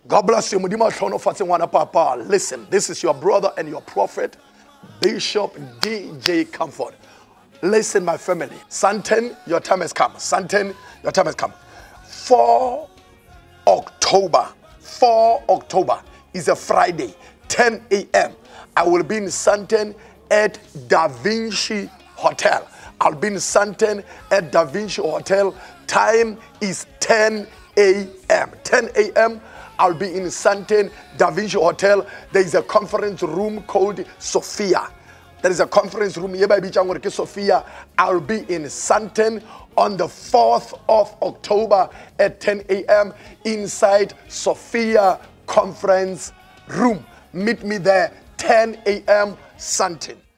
God bless you. Listen, this is your brother and your prophet, Bishop DJ Comfort. Listen, my family. Sandton, your time has come. Sandton, your time has come. 4 October. 4 October is a Friday, 10 a.m. I will be in Sandton at DaVinci Hotel. I'll be in Sandton at DaVinci Hotel. Time is 10 a.m. 10 a.m. I'll be in Sandton, DaVinci Hotel. There is a conference room called Sophia. There is a conference room here, Sophia. I'll be in Sandton on the 4th of October at 10 a.m. inside Sophia Conference Room. Meet me there, 10 a.m. Sandton.